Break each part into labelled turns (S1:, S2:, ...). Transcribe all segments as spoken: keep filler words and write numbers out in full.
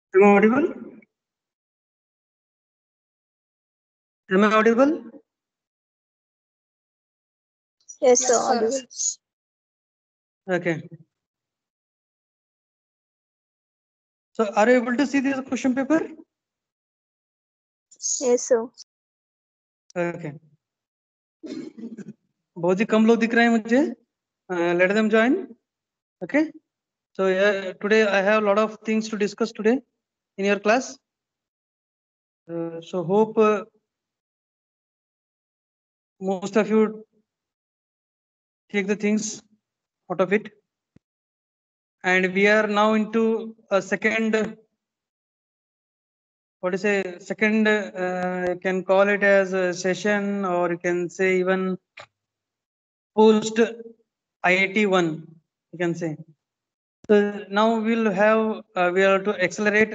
S1: Am I audible? Am I audible?
S2: Yes, sir.
S3: Yes, sir.
S2: Audible.
S1: Okay. So are you able to see this question paper?
S2: Yes, sir.
S1: Okay. बहुत ही कम लोग दिख रहे हैं मुझे. Uh, let them join. Okay. So yeah, today I have a lot of things to discuss today in your class. Uh, so hope uh, most of you take the things out of it. And we are now into a second, what is a second, uh, you can call it as a session, or you can say even post I I T one, you can say. So now we'll have, uh, we have to accelerate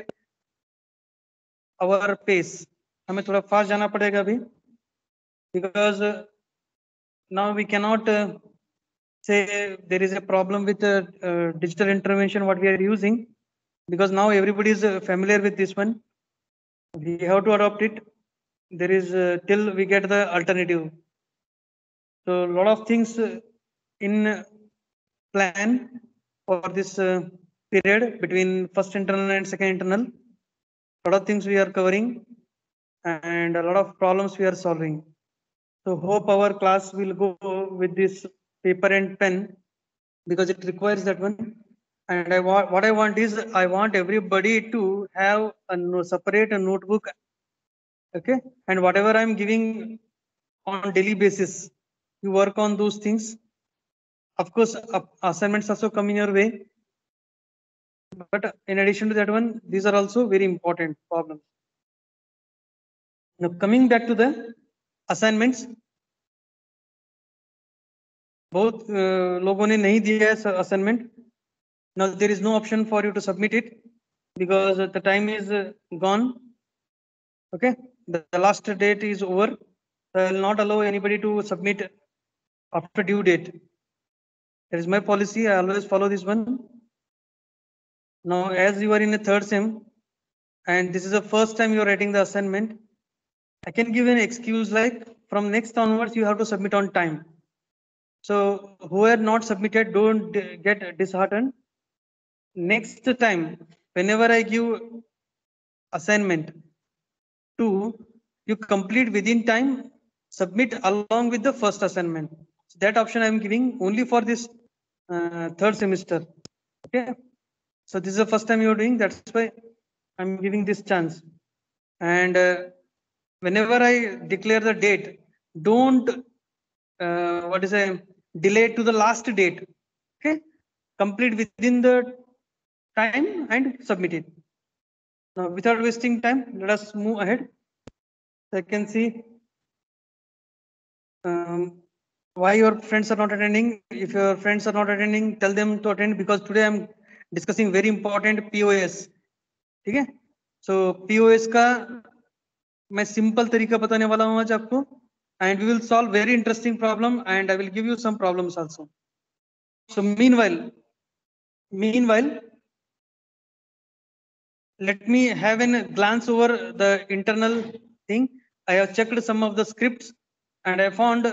S1: our pace. हमें थोड़ा fast जाना पड़ेगा अभी, because uh, now we cannot uh, say there is a problem with uh, uh, digital intervention what we are using, because now everybody is uh, familiar with this one. We have to adopt it. There is uh, till we get the alternative. So a lot of things uh, in uh, plan for this uh, period between first internal and second internal. A lot of things we are covering and a lot of problems we are solving. So hope our class will go with this paper and pen, because it requires that one. And I want, what I want is I want everybody to have a no, separate a notebook. Okay. And whatever I'm giving on daily basis, you work on those things. Of course, uh, assignments also come in your way. But in addition to that one, these are also very important problems. Now coming back to the assignments, बहुत लोगों ने नहीं दिया है assignment. Now there is no option for you to submit it because the time is gone. Okay, the, the last date is over. I will not allow anybody to submit after due date. That is my policy. I always follow this one. Now, as you are in a third sem, and this is the first time you are writing the assignment, I can give an excuse like from next onwards you have to submit on time. So who are not submitted, don't get disheartened. Next time, whenever I give assignment two, you complete within time, submit along with the first assignment. So that option I am giving only for this uh, third semester. Okay. So this is the first time you are doing. That's why I'm giving this chance. And uh, whenever I declare the date, don't uh, what is a delay to the last date. Okay. Complete within the time and submit it. Now, without wasting time, let us move ahead. So I can see um, why your friends are not attending. If your friends are not attending, tell them to attend, because today I'm discussing very important P O S. ठीक है? So P O S का मैं simple तरीका बताने वाला हूँ आज आपको, and we will solve very interesting problem, and I will give you some problems also. So meanwhile, meanwhile, let me have a glance over the internal thing. I have checked some of the scripts and I found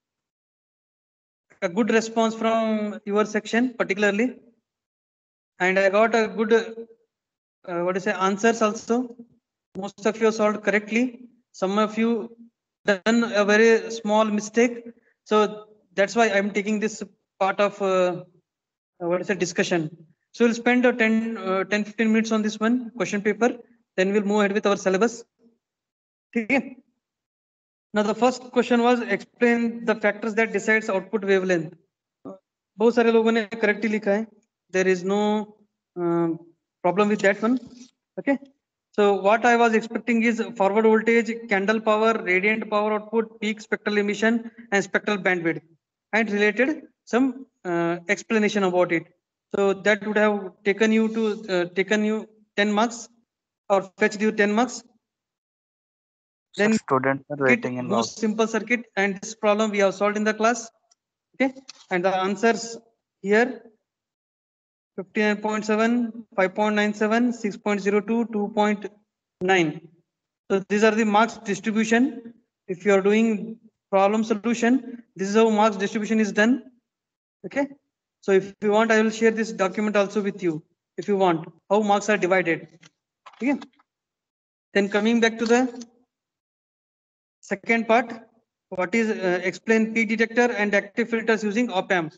S1: a good response from your section particularly, and I got a good uh, what to say answers also. Most of you solved correctly. Some of you done a very small mistake. So that's why I'm taking this part of uh, what is a discussion. So we'll spend uh, ten, uh, ten, fifteen minutes on this one question paper. Then we'll move ahead with our syllabus. Okay. Now the first question was explain the factors that decides output wavelength. बहुत सारे लोगों ने correctly लिखा है. There is no uh, problem with that one. Okay. So what I was expecting is forward voltage, candle power, radiant power output, peak spectral emission, and spectral bandwidth, and related some uh, explanation about it. So that would have taken you to uh, taken you ten marks or fetched you ten marks. Then
S4: students are waiting in
S1: most simple circuit, and this problem we have solved in the class. Okay, and the answers here. fifty-nine point seven, five point nine seven, six point zero two, two point nine. So these are the marks distribution. If you are doing problem solution, this is how marks distribution is done. Okay. So if you want, I will share this document also with you. If you want, how marks are divided. Okay. Then coming back to the second part, what is uh, explain peak detector and active filters using op amp.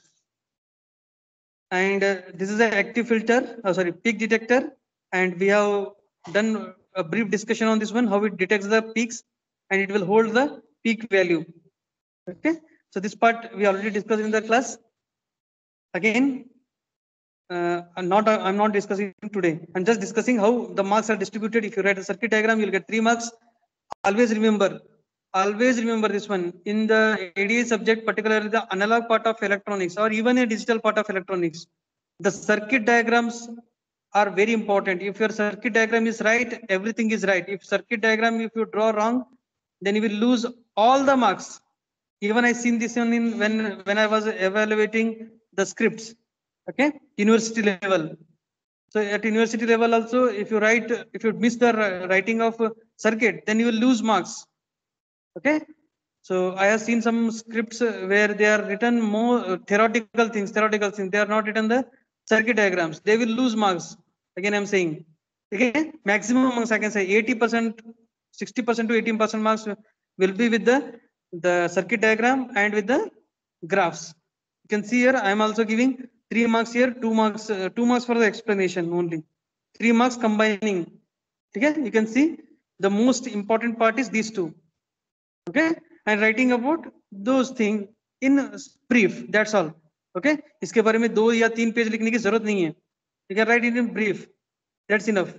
S1: And uh, this is an active filter, oh, sorry, peak detector, and we have done a brief discussion on this one, how it detects the peaks and it will hold the peak value. Okay, so this part we already discussed in the class. Again, uh, I'm not I'm not discussing today. I'm just discussing how the marks are distributed. If you write a circuit diagram, you'll get three marks. Always remember, always remember this one. In the A D A subject, particularly the analog part of electronics or even a digital part of electronics, the circuit diagrams are very important. If your circuit diagram is right, everything is right. If circuit diagram, if you draw wrong, then you will lose all the marks. Even I seen this one in when when I was evaluating the scripts. Okay, university level. So at university level also, if you write, if you miss the writing of circuit, then you will lose marks. Okay. So I have seen some scripts where they are written more theoretical things, theoretical things. They are not written the circuit diagrams. They will lose marks. Again, I'm saying. Okay. Maximum marks I can say eighty percent, sixty percent to eighteen percent marks will be with the the circuit diagram and with the graphs. You can see here I am also giving three marks here, two marks, uh, two marks for the explanation only. Three marks combining. Okay. You can see the most important part is these two. Okay, and writing about those things in brief. That's all. Okay, इसके बारे में दो या तीन page लिखने की जरूरत नहीं है. You can write it in brief. That's enough.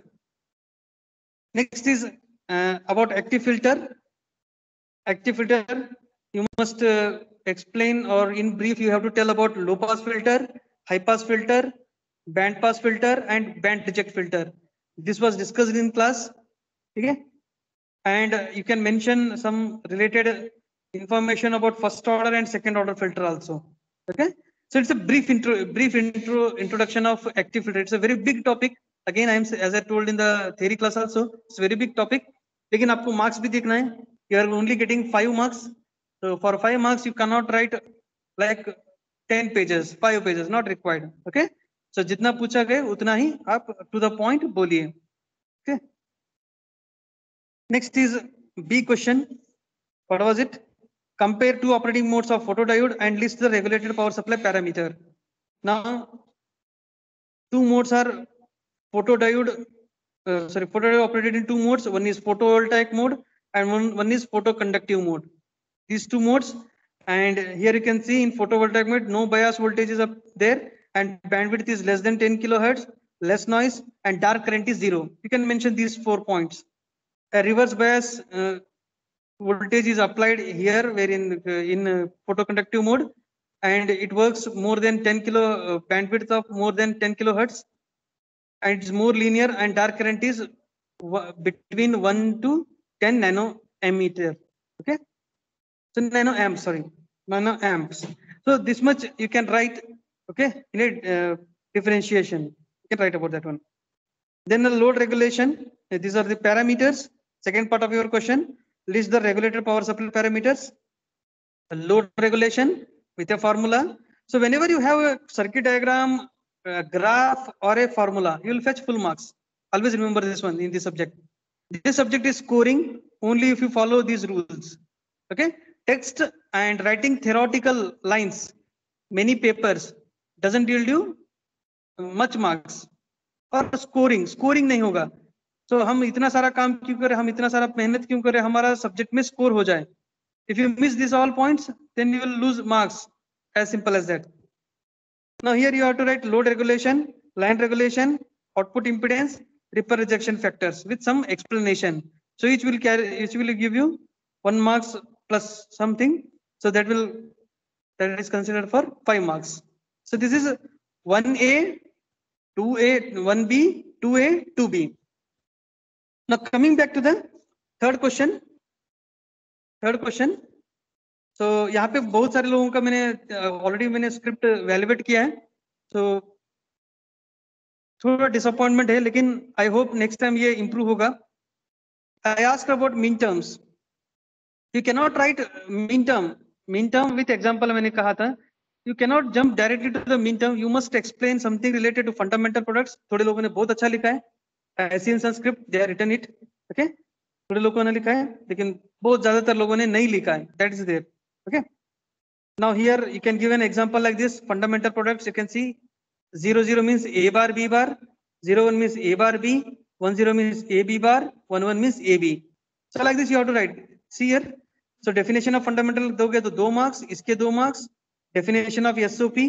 S1: Next is uh, about active filter. Active filter, you must uh, explain, or in brief, you have to tell about low pass filter, high pass filter, band pass filter, and band reject filter. This was discussed in class. Okay, and uh, you can mention some related information about first order and second order filter also. Okay, so it's a brief intro, brief intro introduction of active filter. It's a very big topic. Again, I am as I told in the theory class also, it's a very big topic. लेकिन आपको marks भी देखना है. You are only getting five marks. So for five marks, you cannot write like ten pages, five pages, not required. Okay. So जितना पूछा गया उतना ही आप to the point बोलिए. Okay. Next is B question. What was it? Compare two operating modes of photodiode and list the regulated power supply parameter. Now, two modes are photodiode, uh, sorry, photodiode operated in two modes. One is photovoltaic mode and one, one is photoconductive mode. These two modes, and here you can see in photovoltaic mode, no bias voltage is up there and bandwidth is less than ten kilohertz, less noise, and dark current is zero. You can mention these four points. A reverse bias uh, voltage is applied here, where in uh, in uh, photoconductive mode, and it works more than ten kilo uh, bandwidth of more than ten kilohertz, and it's more linear, and dark current is between one to ten nano ammeter. Okay, so nano amps, sorry, nano amps. So this much you can write. Okay, in a uh, differentiation, you can write about that one. Then the load regulation. These are the parameters. Second part of your question. List the regulated power supply parameters. Load regulation with a formula. So whenever you have a circuit diagram, a graph, or a formula, you will fetch full marks. Always remember this one in this subject. This subject is scoring only if you follow these rules. Okay. Text and writing theoretical lines, many papers, doesn't yield you much marks. और scoring scoring नहीं होगा. तो so, हम इतना सारा काम क्यों करें, हम इतना सारा मेहनत क्यों करें, हमारा सब्जेक्ट में स्कोर हो जाए. If you miss these all points, then you will lose marks. As simple as that. Now here you have to write load regulation, line regulation, output impedance, ripple rejection factors with some explanation. So each will carry, each will give you one marks plus something. So that will that is considered for five marks. So this is one A, two A, one B, two A, two B. Now coming back to the third question. Third question. So यहाँ पे बहुत सारे लोगों का मैंने already मैंने script validate किया है. So थोड़ा डिसअपॉइंटमेंट है, लेकिन आई होप नेक्स्ट टाइम ये इंप्रूव होगा. I asked about min terms. You can not write min term min term with example. मैंने कहा था you cannot jump directly to the mean term. You must explain something related to fundamental products. थोड़े लोगों ने बहुत अच्छा लिखा है. I see in some script they have written it. Okay, थोड़े लोगों ने लिखा है, लेकिन बहुत ज्यादातर लोगों ने नहीं लिखा है. That is there. Okay. Now here you can give an example like this. Fundamental products. You can see zero zero means A bar B bar. Zero one means A bar B. One zero means A B bar. One one means A B. So like this you have to write. See here. So definition of fundamental दोगे तो दो marks. इसके दो marks. Definition of S O P.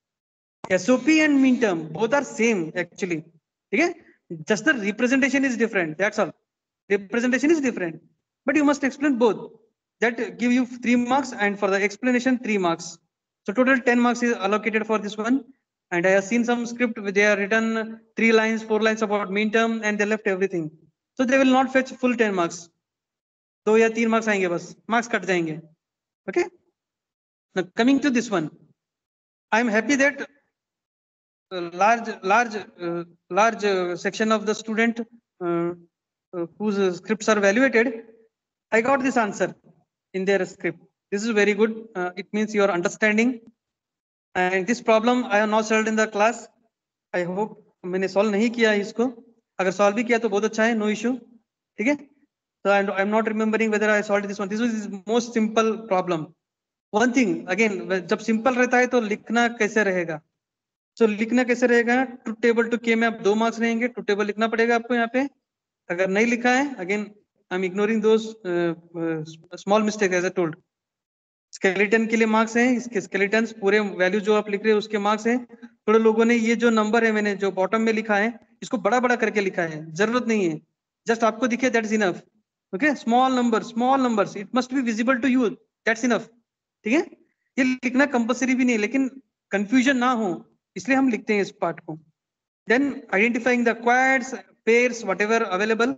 S1: S O P and mean term both are same actually. Okay, just the representation is different. That's all. Representation is different, but you must explain both. That give you three marks, and for the explanation three marks. So total ten marks is allocated for this one. And I have seen some script where they are written three lines, four lines about mean term, and they left everything. So they will not fetch full ten marks. दो या तीन marks आएंगे बस, marks cut जाएंगे. Okay. Now coming to this one, I am happy that uh, large, large, uh, large uh, section of the student uh, uh, whose uh, scripts are evaluated, I got this answer in their script. This is very good. Uh, it means you are understanding. And this problem I have not solved in the class. I hope मैंने solve नहीं किया है इसको. अगर solve भी किया तो बहुत अच्छा है. No issue. ठीक है? So I am not remembering whether I solved this one. This was the most simple problem. One thing again, जब simple रहता है तो लिखना कैसे रहेगा? So लिखना कैसे रहेगा? टू टेबल टू के में आप दो मार्क्स रहेंगे. टू टेबल लिखना पड़ेगा आपको यहाँ पे. अगर नहीं लिखा है, again I am ignoring those small mistake as I told. Skeleton के लिए मार्क्स हैं. इसके स्केलेटन्स पूरे वैल्यू जो आप लिख रहे हैं उसके मार्क्स हैं. थोड़े लोगों ने ये जो नंबर है मैंने जो बॉटम में लिखा है इसको बड़ा बड़ा करके लिखा है. जरूरत नहीं है, जस्ट आपको दिखे that is enough. Okay, small number small numbers it must be visible to you, that's enough. ठीक है, ये लिखना कंपलसरी भी नहीं, लेकिन कंफ्यूजन ना हो इसलिए हम लिखते हैं इस पार्ट को. Then identifying the quads, pairs, whatever available,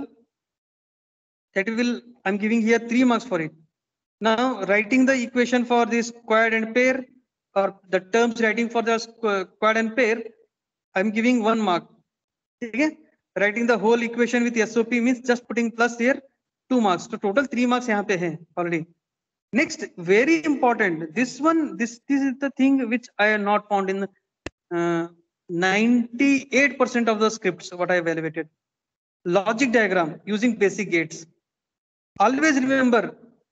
S1: that will I'm giving here three marks for it. Now writing the equation for this quad and pair, or the terms writing for the quad and pair, I'm giving one mark. Okay, writing the whole equation with S O P means just putting plus here, two marks. So total three marks यहाँ पे हैं already. Next, very important, this one, this this is the thing which I have not found in uh, ninety-eight percent of the scripts what I evaluated. Logic diagram using basic gates. Always remember,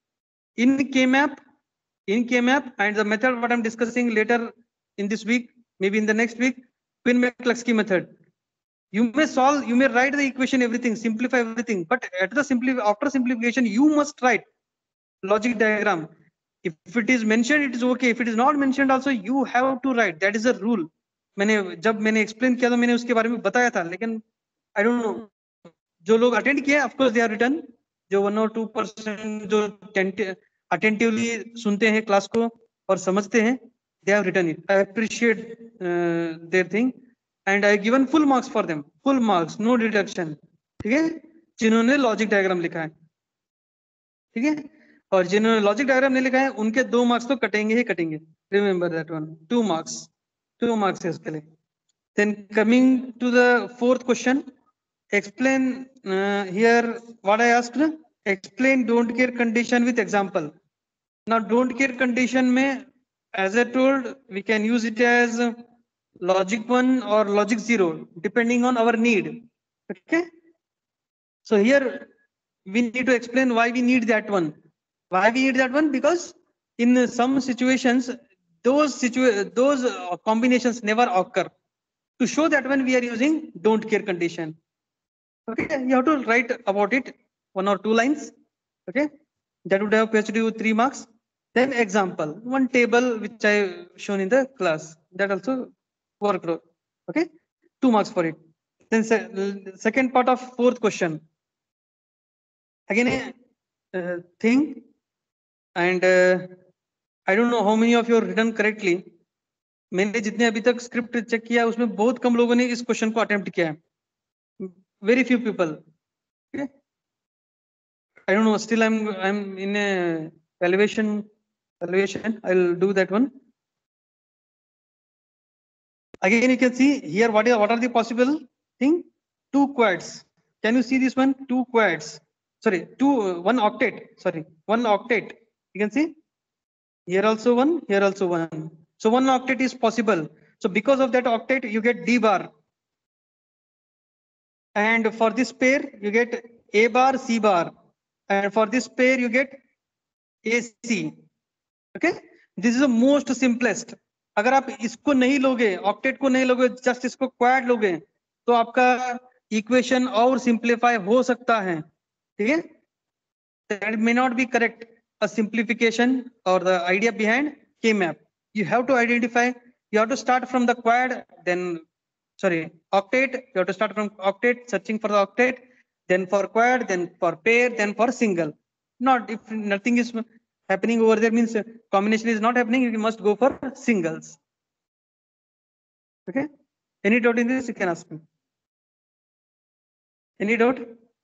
S1: in K map, in K map, and the method what I'm discussing later in this week, maybe in the next week, Quinn-McCluskey method. You may solve, you may write the equation, everything, simplify everything, but at the simpli after simplification, you must write logic diagram. If, if it is mentioned, it is okay. If it is not mentioned, also you have to write. That is a rule. मैंने जब मैंने explain किया तो मैंने उसके बारे में बताया था, लेकिन I don't know. जो लोग attend किया, of course they are written. जो one or two percent जो attentively सुनते हैं क्लास को और समझते हैं, they have written it. I appreciate uh, their thing, and I given full marks for them. Full marks, no deduction. ठीक है, जिन्होंने logic diagram लिखा है. ठीक है, और जिन्होंने logic diagram नहीं लिखा है उनके दो marks तो कटेंगे ही कटेंगे. Remember that one. Two marks. Two marks है इसके लिए. Then coming to the fourth question. Explain uh, here what I asked. Explain don't care condition with example. Now don't care condition में, as I told, we can use it as logic one or logic zero depending on our need. Okay, so here we need to explain why we need that one. Why we need that one? Because in some situations those situa those uh, combinations never occur. To show that one we are using don't care condition. Okay, you have to write about it one or two lines. Okay, that would have fetched you three marks. Then example, one table which I shown in the class, that also worked. Okay, two marks for it. Then se second part of fourth question, again a uh, thing, and uh, I don't know how many of you have written correctly. मैंने जितने अभी तक script check किया उसमें बहुत कम लोगों ने इस क्वेश्चन को अटेम्प्ट किया है. Very few people. Okay, I don't know. Still, I'm I'm in a evaluation. Evaluation. I'll do that one. Again, you can see here what are what are the possible thing? Two quads. Can you see this one? Two quads. Sorry, two uh, one octet. Sorry, one octet. You can see here also one, here also one. So one octet is possible. So because of that octet, you get D bar. And for this pair, you get A bar, C bar. And for this pair, you get A C. Okay, this is the most simplest. अगर आप इसको नहीं लोगे, octet को नहीं लोगे, just इसको quad लोगे, तो आपका इक्वेशन और सिंप्लीफाई हो सकता है. ठीक है, that may not be correct. A simplification or the idea behind K-map. You have to identify, you have to start from the quad, then, sorry, octet, you have to start from octet, searching for the octet, then for quad, then for pair, then for single. Not if nothing is happening over there, means combination is not happening, you must go for singles. Okay, any doubt in this, you can ask me. Any doubt?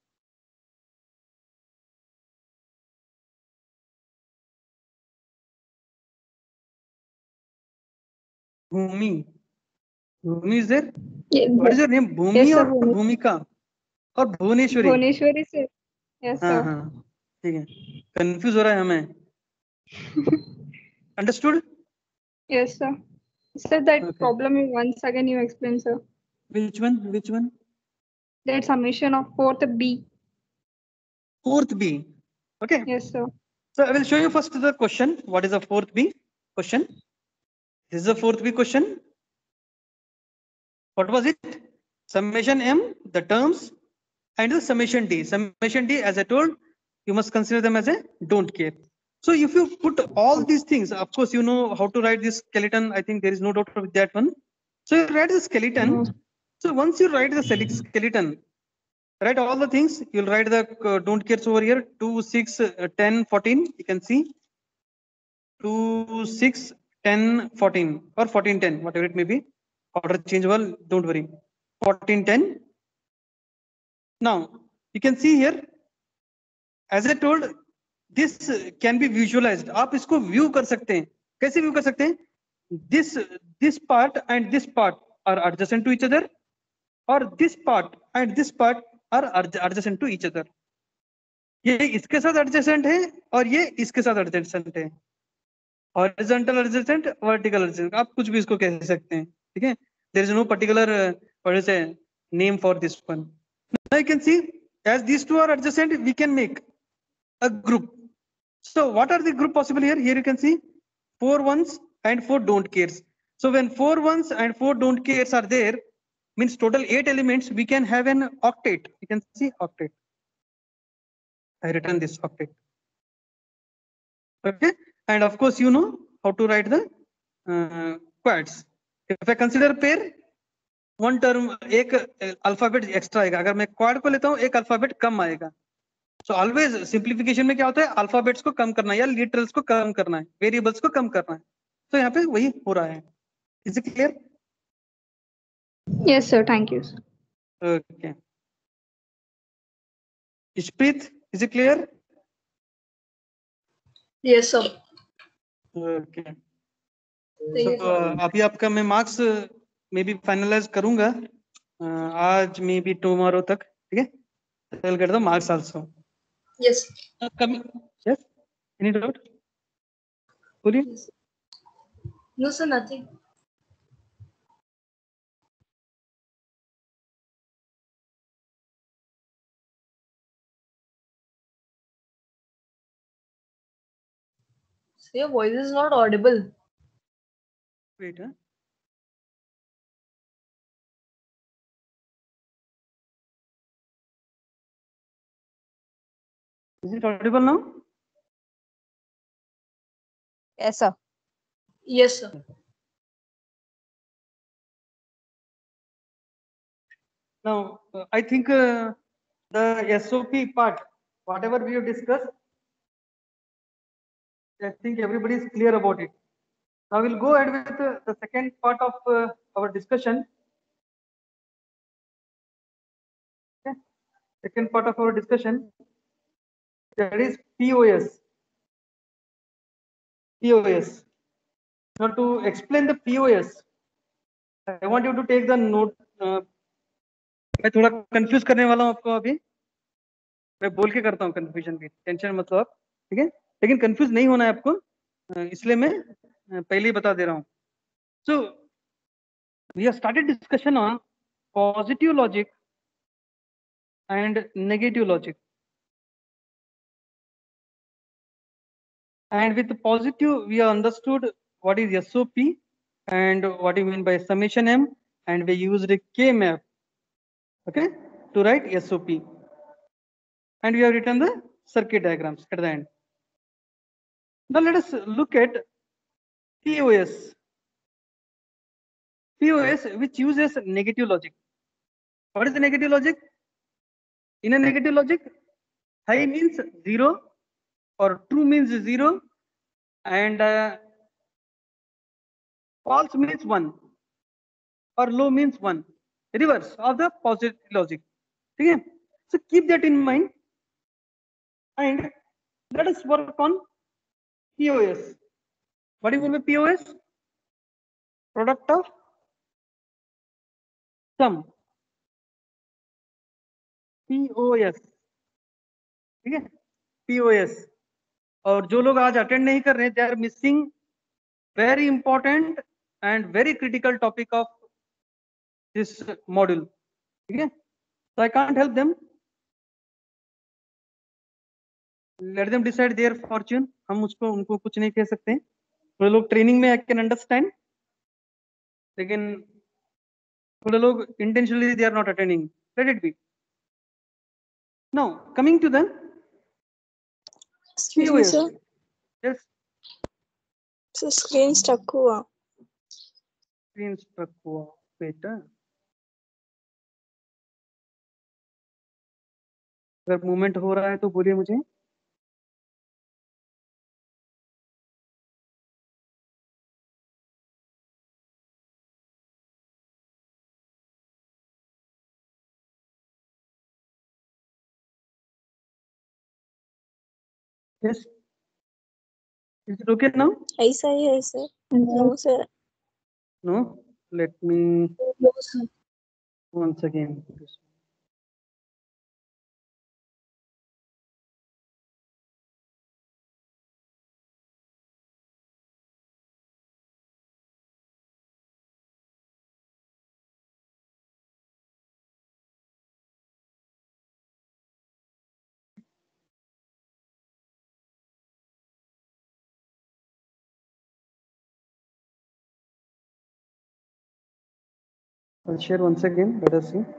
S1: Bhumi. Bhumi is there?
S2: Yes,
S1: What is your name? Bhumi
S2: yes, sir,
S1: or
S2: Bhumi.
S1: Bhumika? और Bhuvaneshwari.
S2: Bhuvaneshwari sir. Yes,
S1: हाँ
S2: sir.
S1: हाँ ठीक है, confuse हो रहा है हमें. Understood?
S2: Yes, sir. Sir, that
S1: Okay.
S2: problem you once again you explain, sir.
S1: Which one? Which one?
S2: That summation of fourth B.
S1: Fourth B. Okay.
S2: Yes, sir.
S1: So I will show you first the question. What is the fourth B question? This is the fourth B question. What was it? Summation M, the terms, and the summation D. Summation D, as I told, you must consider them as a don't care. So if you put all these things, of course, you know how to write this skeleton. I think there is no doubt with that one. So you write the skeleton.
S2: No.
S1: So once you write the skeleton, write all the things. You'll write the uh, don't cares over here. two, six, uh, ten, fourteen. You can see two, six, ten, fourteen or fourteen, ten, whatever it may be. Order changeable, don't worry. fourteen, ten. Now you can see here, as I told, this can be visualized. आप इसको view कर सकते हैं. कैसे view कर सकते हैं? This this part and this part are adjacent to each other, or this part and this part are adjacent to each other. ये इसके साथ adjacent है और ये इसके साथ adjacent है. Horizontal adjacent, vertical adjacent. आप कुछ भी इसको कह सकते हैं. ठीक है? There is no particular uh, what is a name for this one. Now you can see, as these two are adjacent, we can make a group. So what are the group possible here? Here you can see four ones and four don't cares. So when four ones and four don't cares are there, means total eight elements, we can have an octet. You can see octet. I written this octet. Okay, and of course you know how to write the uh, quads. If I consider pair, one term एक alphabet extra आएगा. अगर मैं quad को लेता हूँ, एक alphabet कम आएगा. So always simplification में क्या होता है? अल्फाबेट्स को कम करना है या लिटरल्स को कम करना है, वेरिएबल्स को कम करना है. तो यहाँ पे वही हो रहा है. Is it clear?
S2: Yes, sir. Thank you.
S1: Okay. Ishpreet, is it clear?
S3: Yes, sir.
S1: Okay. So अभी आपका मैं मार्क्स मे बी फाइनलाइज करूंगा uh, आज मे बी टुमारो तक. ठीक है, I will get the marks also.
S3: Yes.
S1: Uh, coming, yes. Any doubt? बोलिए.
S3: Yes. No, sir, nothing. So your voice is not audible.
S1: Wait, huh? Is it audible now?
S4: Yes, sir.
S3: Yes, sir.
S1: Now, uh, I think uh, the S O P part, whatever we have discussed, I think everybody is clear about it. Now we'll go ahead with uh, the second part of uh, our discussion. Okay. Second part of our discussion, that is P O S. P O S. Now to explain the P O S, I want you to take the note. uh, मैं थोड़ा confuse करने वाला हूँ आपको अभी, मैं बोल के करता हूँ कंफ्यूजन भी, टेंशन मत लो आप, ठीक है, लेकिन कंफ्यूज नहीं होना है आपको, अ, इसलिए मैं अ, पहले ही बता दे रहा हूँ. So we have started discussion on positive logic and negative logic. And with positive, we have understood what is S O P and what you mean by summation M, and we used a K map, okay, to write S O P. And we have written the circuit diagrams at the end. Now let us look at P O S. P O S, which uses negative logic. What is the negative logic? In a negative logic, high means zero or true means zero, and uh, false means one, or low means one. Reverse of the positive logic. Okay? So keep that in mind, and let us work on P O S. What do you mean by P O S? Product of sum. P O S. ठीक है, P O S. और जो लोग आज attend नहीं कर रहे, they are missing very important and very critical topic of this module. ठीक है, so I can't help them. Let them decide their fortune. हम उसको उनको कुछ नहीं कह सकते. थोड़े लोग ट्रेनिंग में, I can understand, लेकिन थोड़े लोग intentionally they are not attending. Let it be. Now coming to the
S4: Excuse
S1: P O
S4: me,
S1: S.
S4: sir.
S1: Yes,
S4: So screen stuck हुआ.
S1: screen struck हुआ बेटा. अगर मूवमेंट हो रहा है तो बोलिए मुझे. Yes. Is it okay now?
S4: ऐसा ही है sir. No sir.
S1: No. Let me
S3: No, sir.
S1: once again. I'll share once again. Let us see.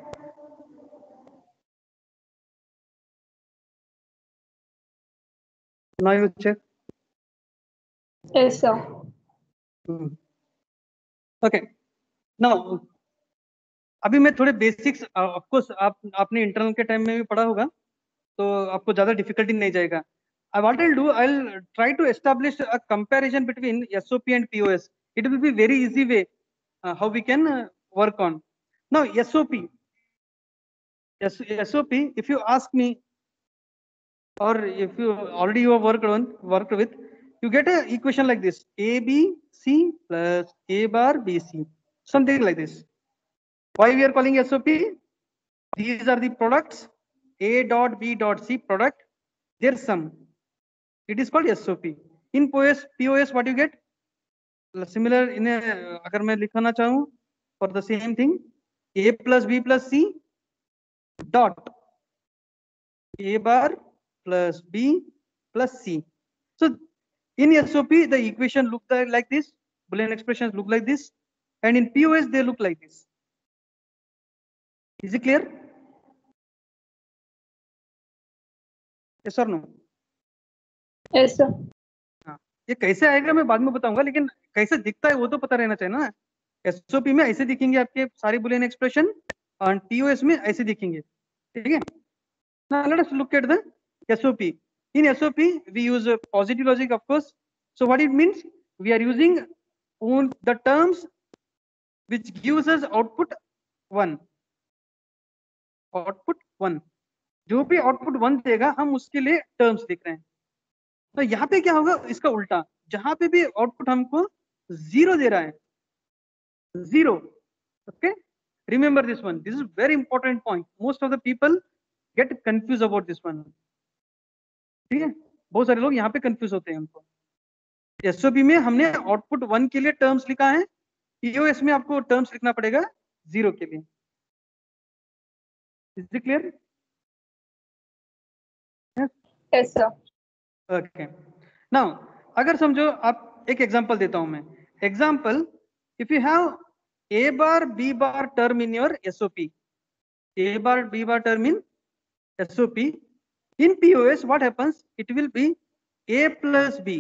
S1: Now you check.
S2: Yes, sir.
S1: Hmm. Okay. Now अभी मैं थोड़े बेसिक्स, ऑफकोर्स आप आपने internal के time में भी पढ़ा होगा, तो आपको ज्यादा डिफिकल्टी नहीं जाएगा. I what I'll do, I'll try to establish a comparison between S O P and P O S. It will be very easy way uh, how we can uh, work on. Now S O P. Yes, S O P. If you ask me, or if you already you have worked on worked with, you get a equation like this: A B C plus A bar B C, something like this. Why we are calling S O P? These are the products, A dot B dot C product, their sum. It is called S O P. In P O S, P O S, what you get? Similar in a, अगर मैं लिखना चाहूँ for the same thing, A plus B plus C dot A bar plus B plus C. So in S O P, the equation look like this, Boolean expressions look like this, and in P O S, they look like this. Is it clear? Yes or no?
S2: Yes, sir.
S1: हाँ, ये कैसे आएगा मैं बाद में बताऊंगा, लेकिन कैसे दिखता है वो तो पता रहना चाहिए ना. एसओपी में ऐसे दिखेंगे आपके सारे बुलियन एक्सप्रेशन, और पीओएस में ऐसे दिखेंगे. ठीक है. Now let us look at the S O P. In S O P, we use a positive logic, of course. So what it means? We are using on the terms which gives us output one. Output one. जो भी output one देगा हम उसके लिए terms लिख रहे हैं. तो यहाँ पे क्या होगा, इसका उल्टा, जहां पे भी आउटपुट हमको जीरो दे रहा है, zero, Okay, remember this one. This is very important point. Most of the people get confused about this one. ठीक है, बहुत सारे लोग यहाँ पे कंफ्यूज होते हैं हमको. एसओपी में हमने आउटपुट वन के लिए टर्म्स लिखा है, पीओएस में आपको टर्म्स लिखना पड़ेगा जीरो के लिए. Is it clear?
S2: Yes, sir.
S1: Okay. Now अगर समझो, आप एक एग्जांपल देता हूं मैं. Example, if you have A bar B bar term in your SOP, A bar B bar term in SOP, in POS what happens, it will be A plus B,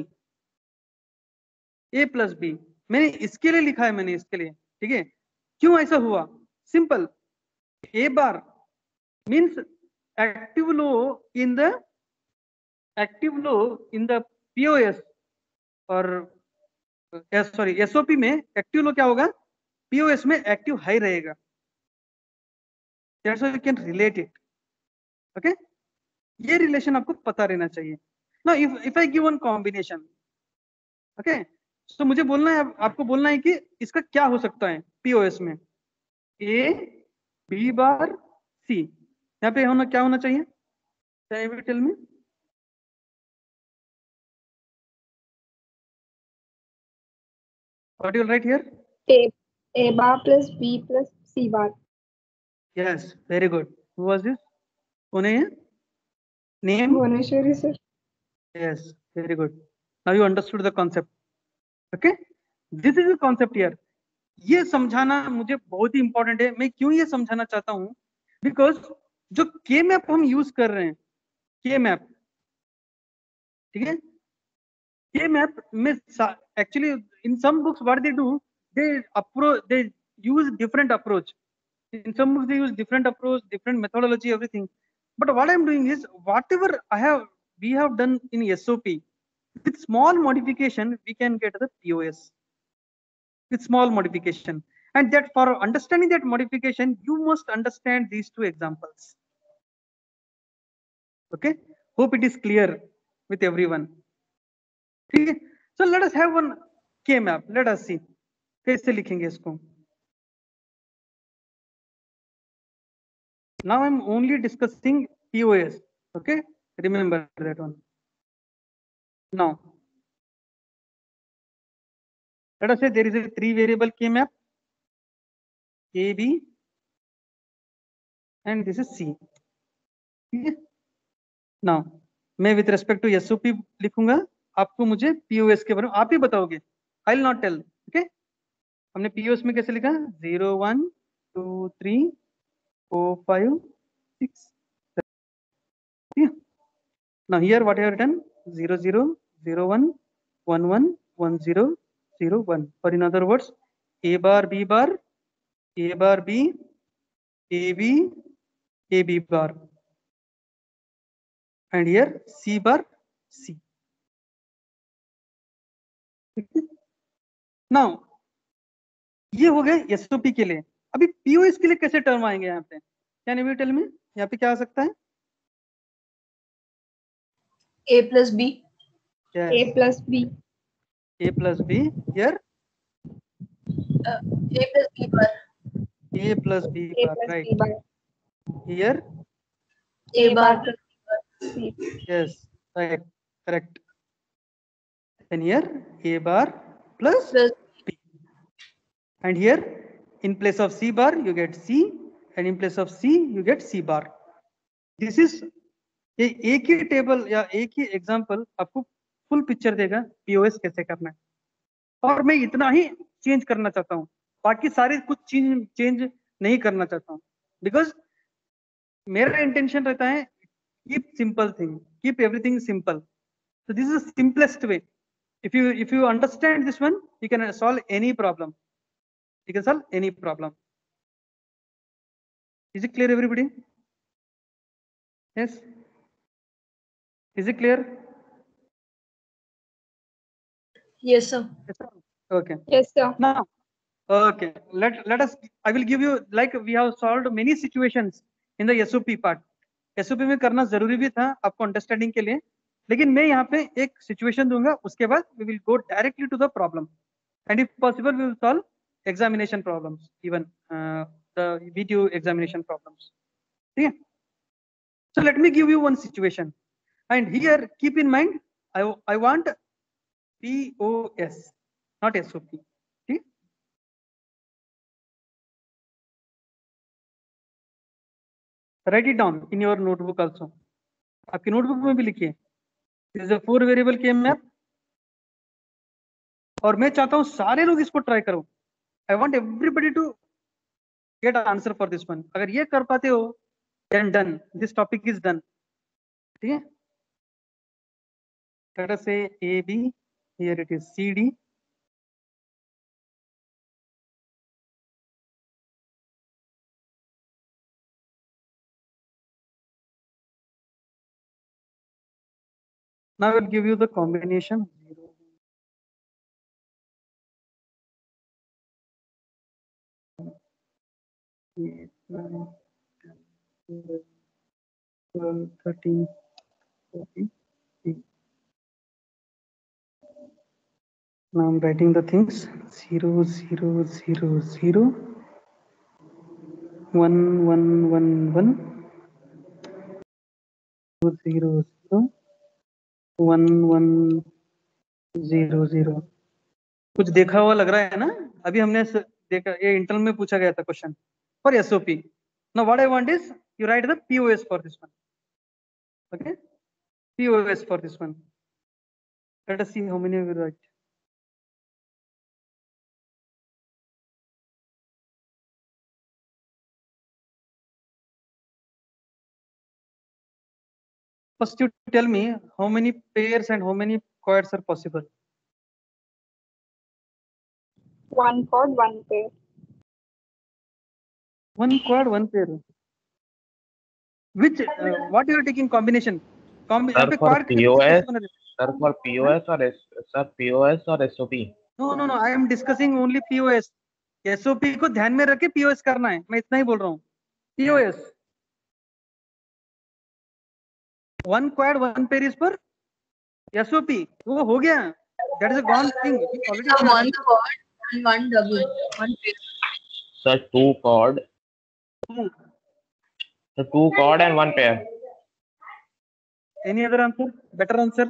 S1: A plus B. मैंने इसके लिए लिखा है, मैंने इसके लिए. ठीक है, क्यों ऐसा हुआ? Simple. A bar means active low in the active low in the POS, और सॉरी एसओपी में एक्टिव लो क्या होगा, पीओएस में एक्टिव हाई रहेगा. That's why you can relate it. Okay, ये रिलेशन आपको पता रहना चाहिए. Now if if I give one combination, okay, तो मुझे बोलना है, आपको बोलना है कि इसका क्या हो सकता है पीओएस में. ए बी बार सी, यहाँ पे होना क्या होना चाहिए? Can you tell me? What do you write here?
S2: A A bar plus B plus C bar.
S1: Yes, very good. Who was this? कौन है ये? Name?
S2: Bhuneshwari, sir.
S1: Yes, very good. Now you understood the concept. Okay? This is the concept here. ये समझाना मुझे बहुत ही important है. मैं क्यों ये समझाना चाहता हूँ? बिकॉज जो के मैप हम यूज कर रहे हैं, के मैप, ठीक है, के मैप में actually in some books what they do, they approach, they use different approach. In some books they use different approach, different methodology, everything. But what I'm doing is, whatever I have, we have done in S O P, with small modification, we can get the P O S. With small modification. And that for understanding that modification, you must understand these two examples. Okay? Hope it is clear with everyone. Okay? So let us have one K map. Let us see. कैसे लिखेंगे इसको? Now I'm only discussing P O S. Okay, remember that one. Now, let us say there is a three variable K map, A, B, and this is C. Okay? Now, मैं with respect to S O P लिखूंगा, आपको मुझे P O S के बारे में आप ही बताओगे. I will not tell. Okay? हमने P O S में कैसे लिखा? Zero, one, two, three. Four, five, six, seven. Yeah. Now here what I have written, zero, zero, zero, one, one, one, one, zero, zero, one. Or in other words, A bar, B bar, A bar, B, A B, A B bar, and here C bar, C. Now ये हो गए SOP के लिए. अभी POS के लिए कैसे term आएंगे यहाँ पे? Can you tell me? यहाँ पे क्या आ सकता है?
S3: A plus B.
S1: Yes.
S2: A plus B.
S1: A plus B. Here
S3: Uh, A plus B bar.
S1: A plus B
S2: A
S1: bar,
S2: plus
S1: right?
S2: B bar.
S1: Here
S3: A bar plus
S2: C.
S1: yes, right, correct. And here A bar plus
S3: plus
S1: B. And here in place of C bar you get C, and in place of C you get C bar. This is ये एक ही table या एक ही example आपको full picture देगा POS कैसे करना है. और मैं इतना ही चेंज करना चाहता हूँ, बाकी सारे कुछ चीज चेंज नहीं करना चाहता हूँ. बिकॉज मेरा इंटेंशन रहता है keep simple thing, keep everything simple. So this is the simplest way. If you if you understand this one, you can solve any problem. You can solve any problem. Is it clear, everybody? Yes. Is it clear?
S3: yes sir.
S1: Yes, sir. Okay.
S2: Yes, sir.
S1: Now, okay. Let let us. I will give you, like we have solved many situations in the S O P part. S O P में करना जरूरी भी था आपको understanding के लिए, लेकिन मैं यहाँ पे एक सिचुएशन दूंगा, उसके बाद we will go directly to the problem, and if possible we will solve examination problems, even uh, the video examination problems. Yeah. So let me give you one situation, and here keep in mind, I I want P O S, not S O P. Okay? Write it down in your notebook also. आपकी notebook में भी लिखिए. This is a four variable K map. और मैं चाहता हूं सारे लोग इसको ट्राई करो. I want everybody to get an answer for this one. अगर ये कर पाते हो, then done. This topic is done. ठीक है? Let us say A B. Here it is C D. Now I will give you the combination. eight, nine, ten, twelve, thirteen, fourteen, fifteen. Now I'm writing the things. zero, zero, zero, zero. one, one, one, one. zero, zero, zero. one, one, zero, zero. कुछ देखा हुआ लग रहा है ना? अभी हमने देखा, ये इंटरनल में पूछा गया था question for S O P. Now what I want is you write the P O S for this one. Okay, P O S for this one. Let us see how many we write. First you tell me how many pairs and how many quads are possible.
S2: One quad, one pair.
S1: One quad, one pair. Which uh, what you are taking combination? Combi
S5: Sir,
S1: पे
S5: for
S1: quad
S5: P O S,
S1: कितने बना देते?
S5: sir, for P O S or S, sir, P O S or S O P?
S1: No no no, I am discussing only P O S. S O P को ध्यान में रख के P O S करना है, मैं इतना ही बोल रहा हूँ. P O S. One quad, one pair is for S O P. वो हो गया. That is a gone thing. We already
S3: So one quad and one double. One pair.
S5: Sir, two quad.
S1: two.
S5: So two quad and one pair.
S1: Any other answer? Better answer?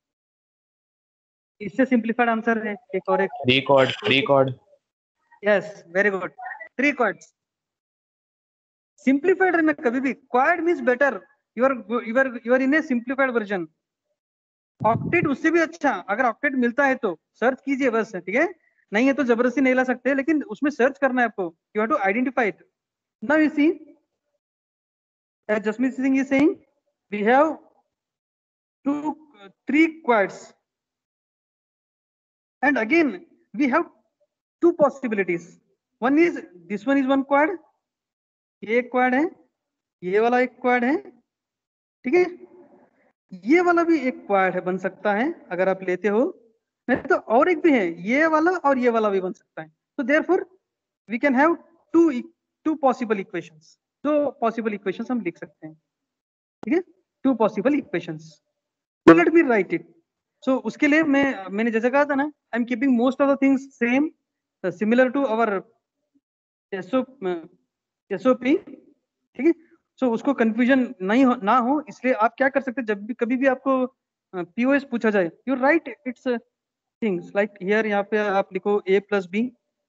S1: इससे simplified answer है एक और एक.
S5: Three quad, three quad.
S1: Yes, very good. Three quads. Simplified है ना कभी भी. Quad means better. You are you are you are in a simplified version. Octet उससे भी अच्छा. अगर octet मिलता है तो सर्च कीजिए बस, ठीक है? नहीं है तो जबरदस्ती नहीं ला सकते, लेकिन उसमें सर्च करना है आपको. You have to identify it. Now you see, as Jasmeet Singh is saying, we have two, uh, three quads, and again we have two possibilities. One is this one is one quad. ये एक quad है, ये वाला एक quad है, ठीक है? ये वाला भी एक quad है, बन सकता है अगर आप लेते हो. नहीं तो और एक भी है, ये वाला और ये वाला भी बन सकता है. So therefore we can have two two possible equations. दो possible equations हम लिख सकते हैं, ठीक है? Two possible equations. So let me write it. So उसके लिए मैं मैंने जैसे कहा था ना, I'm keeping most of the things same, uh, similar to our S O P, ठीक है? So उसको confusion नहीं हो, ना हो, इसलिए आप क्या कर सकते हैं, जब भी कभी भी आपको P O S पूछा जाए, you write its uh, things like here, यहाँ पे आप लिखो A plus B,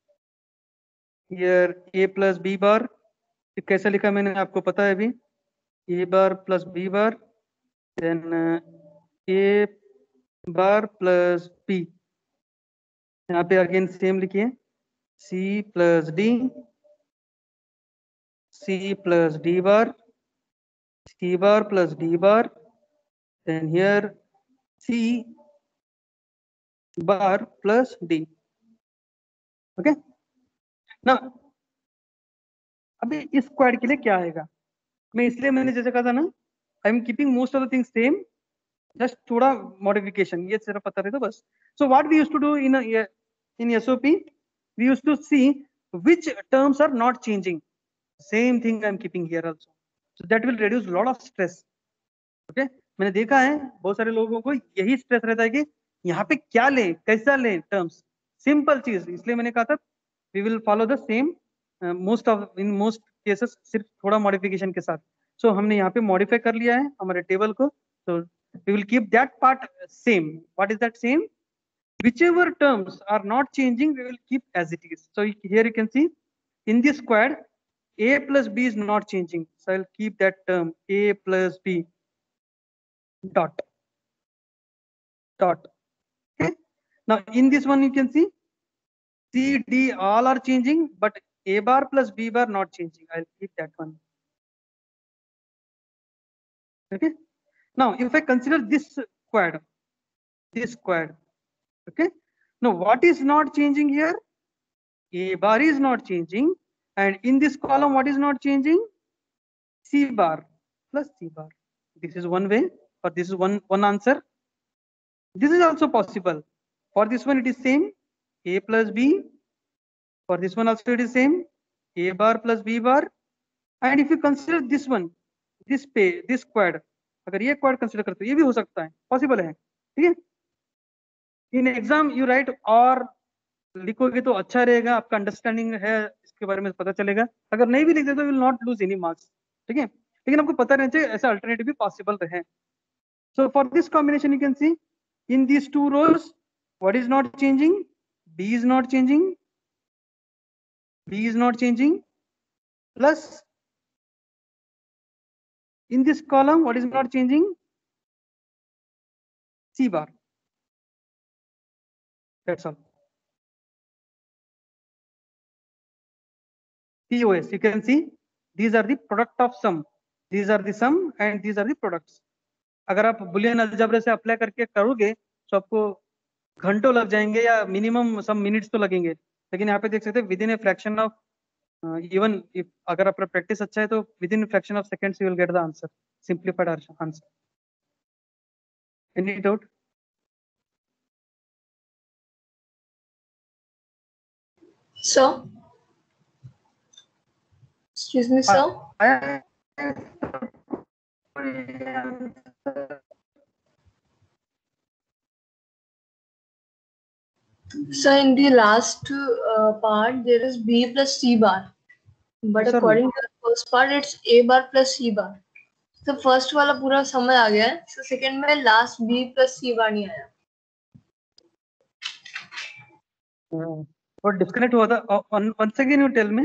S1: here A plus B bar. कैसे लिखा मैंने आपको पता है अभी. A bar plus B bar, then uh, A bar plus B. यहाँ पे अगेन सेम लिखिए, C plus D, C plus D bar, C bar plus D bar, then here C bar plus D. Okay. Now अभी इस squad के लिए क्या आएगा, मैं इसलिए मैंने जैसे कहा था ना, I am keeping most of the things same, just थोड़ा मॉडिफिकेशन, ये सिर्फ पता रहे तो बस. So what we used to do in in S O P, we used to see which terms are not changing. Same thing I am keeping here also. So that will reduce lot of stress. Okay, मैंने देखा है बहुत सारे लोगों को यही stress रहता है कि यहाँ पे क्या ले, कैसा ले टर्म्स. सिंपल चीज, इसलिए मैंने कहा था we will follow the same uh, most of in most cases सिर्फ थोड़ा modification के साथ. So हमने यहाँ पे modify कर लिया है हमारे table को. So we will keep that part same. What is that same? Whichever terms are not changing, we will keep as it is. So here you can see in this squared, a plus b is not changing. So I'll keep that term a plus b dot dot. Okay. Now in this one you can see C, D all are changing, but a bar plus b bar not changing. I'll keep that one. Okay. Now if I consider this squared, this squared. Okay. Now what is not changing here? A bar is not changing, and in this column what is not changing? C bar plus C bar. This is one way, or this is one one answer. This is also possible. For this one it is same, a plus b. For this one also it is same, a bar plus b bar. And if you consider this one, this पे this squared, अगर ये quad consider करते हो ये भी हो सकता है, possible है, ठीक है? In exam you write और लिखोगे तो अच्छा रहेगा, आपका अंडरस्टैंडिंग है इसके बारे में पता चलेगा. अगर नहीं भी लिखते तो will not lose any marks, ठीक है? लेकिन आपको पता रहना चाहिए ऐसा अल्टरनेटिव भी पॉसिबल रहे. So for this combination you can see in these two rows what is not changing? B is not changing, B is not changing, plus in this column what is not changing? C bar. That's all. P O S, you can see these are the product of sum. These are the sum and these are the products. अगर आप Boolean algebra से apply करके करोगे तो आपको घंटों लग जाएंगे या मिनिमम सम मिनट्स तो लगेंगे. लेकिन यहाँ पे देख सकते हैं within a fraction of even if अगर आपका प्रैक्टिस अच्छा है तो within fraction of seconds you will get the answer, simplified answer. Any doubt?
S3: Sir? Excuse me, sir?
S1: I,
S3: So in the last uh, part, there is B plus C bar. But
S1: Yes, sir.
S3: according to the first part, it's A bar plus C bar. So first वाला पूरा समझ आ गया है. So second में last B plus C bar नहीं आया.
S1: और disconnect हुआ था. once again you tell me.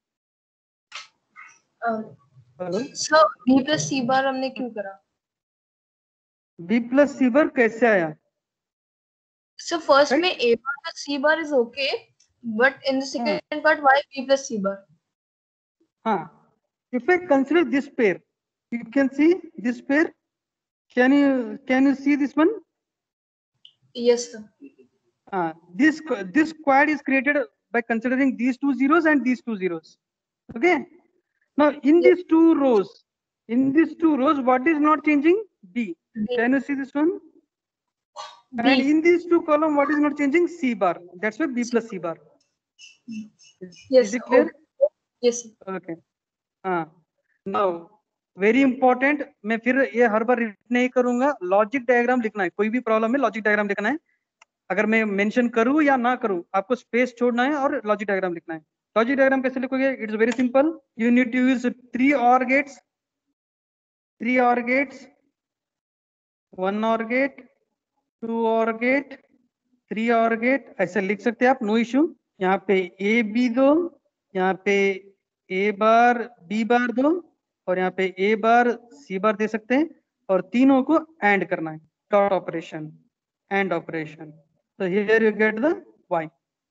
S3: Uh,
S1: hello.
S3: so B plus C bar हमने क्यों करा?
S1: B plus C bar कैसे आया?
S3: So first
S1: Right.
S3: में A bar plus C bar is okay, but in the second part, why B plus C bar?
S1: हाँ. If I consider this pair, you can see this pair. Can you can you see this one?
S3: Yes, sir.
S1: Uh, this this quad is created by considering these two zeros and these two zeros. Okay. Now in
S3: Yes.
S1: these two rows, in these two rows, what is not changing? B.
S3: B.
S1: Can you see this one?
S3: B.
S1: And in these two column, what is not changing? C bar. That's why B plus C bar. Is,
S3: Yes.
S1: is it clear?
S3: Okay. Yes. Sir.
S1: Okay. हाँ. Now very important, मैं फिर ये हर बार repeat नहीं करूंगा, logic diagram लिखना है. कोई भी प्रॉब्लम है लॉजिक डायग्राम लिखना है. अगर मैं मेंशन करूं या ना करूं आपको स्पेस छोड़ना है और लॉजिक डायग्राम लिखना है. लॉजिक डायग्राम कैसे लिखोगे? It's very simple. You need to use three OR gates, three OR gates, one OR gate, two OR gate, three OR gate, ऐसे लिख सकते हैं आप, नो इश्यू. यहाँ पे ए बी दो, यहाँ पे ए बार बी बार दो, और यहाँ पे ए बार सी बार दे सकते हैं, और तीनों को एंड करना है. Dot operation, AND operation. तो here you get the Y.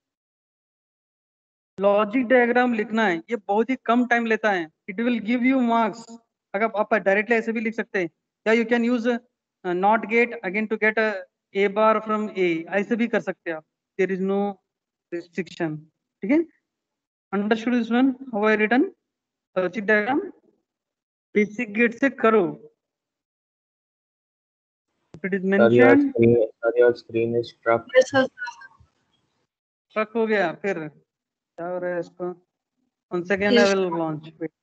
S1: Logic diagram लिखना है, ये बहुत ही कम टाइम लेता है. It will give you marks. अगर आप डायरेक्टली ऐसे भी लिख सकते हैं, या you can use NOT gate again to get A bar from A, ऐसे भी कर सकते हैं आप. There is no restriction. ठीक है? Understood this one? How I written logic diagram? Basic gate से करो. It is
S5: Sir, your
S1: mention.
S5: screen, sir, your screen is struck.
S3: Yes, sir.
S1: ट्रक हो गया. फिर क्या हो रहा है इसको? One second, I will launch.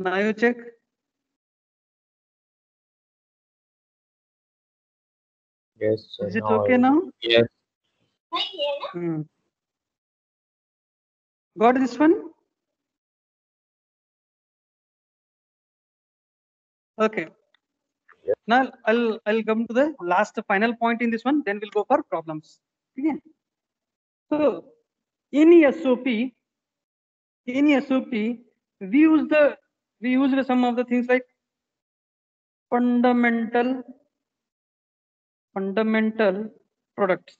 S1: Now you check.
S5: Yes, sir.
S1: Is it
S5: Now
S1: okay
S5: I-
S1: now?
S5: Yes.
S1: Hmm. Got this one? Okay.
S5: Yes.
S1: Now I'll I'll come to the last final point in this one. Then we'll go for problems. Okay. So in S O P, in S O P, we use the we use some of the things like fundamental fundamental products.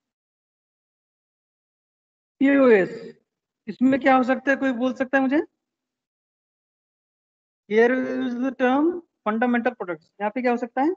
S1: P O S. इसमें क्या हो सकता है? कोई बोल सकता है मुझे? Here we use the term fundamental products. यहाँ पे क्या हो सकता है?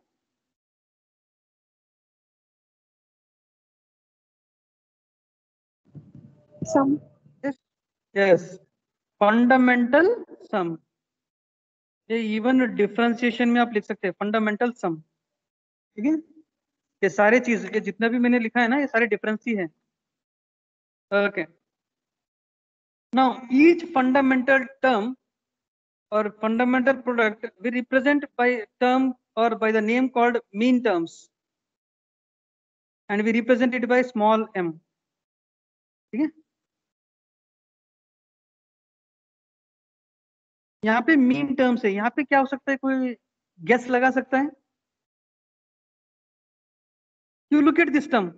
S2: Sum.
S1: Yes. Yes. Fundamental sum. ये इवन डिफरेंशिएशन में आप लिख सकते हैं फंडामेंटल सम. ठीक है. ये सारे चीज ये जितना भी मैंने लिखा है ना ये सारे डिफरेंस ही है. Okay. Now each fundamental term or fundamental product we represent by term or by the name called mean terms and we represent it by small m. ठीक है. यहाँ पे मीन टर्म्स है. यहाँ पे क्या हो सकता है? कोई गेस लगा सकता है? You look at this term